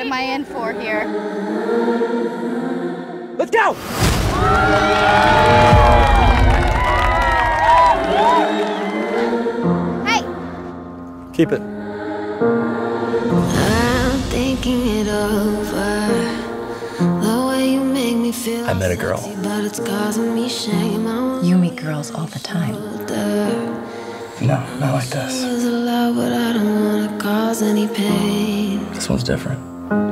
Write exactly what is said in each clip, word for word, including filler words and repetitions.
am I in for here? Let's go! Hey! Keep it. I'm thinking it over. The way you make me feel. I met a girl. But it's causing me shame. You meet girls all the time. No, not like this. Was allowed, but I don't want to cause any pain. This one's different.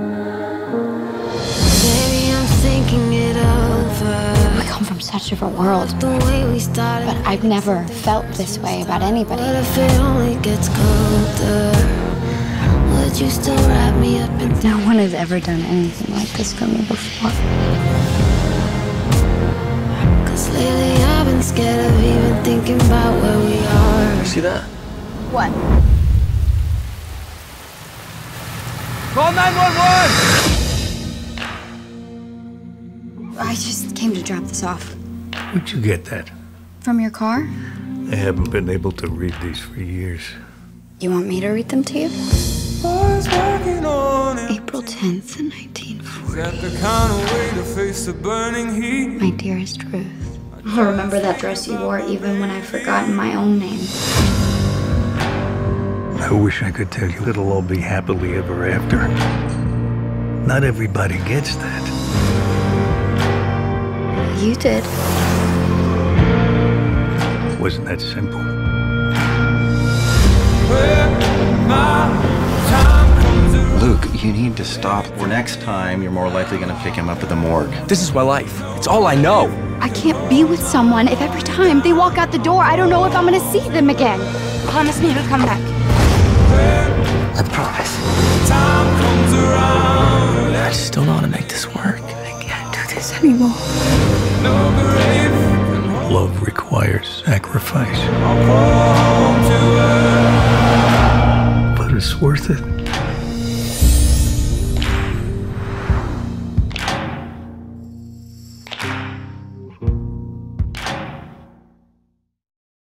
Baby, I'm thinking it over. We come from such different worlds, The way we started. but I've never felt this way about anybody. What if it only gets colder? Would you still wrap me up in? No one has ever done anything like this for me before. Cause lately I've been scared of even thinking about where we are. See that? What? Call nine one one! I just came to drop this off. Where'd you get that? From your car? I haven't been able to read these for years. You want me to read them to you? April tenth, nineteen forty. My dearest Ruth. I'll remember that dress you wore even when I've forgotten my own name. I wish I could tell you it'll all be happily ever after. Not everybody gets that. You did. It wasn't that simple. Luke, you need to stop, or next time you're more likely going to pick him up at the morgue. This is my life. It's all I know. I can't be with someone if every time they walk out the door, I don't know if I'm gonna see them again. Promise me you'll come back. I promise. I just don't know how to make this work. I can't do this anymore. Love requires sacrifice. But it's worth it.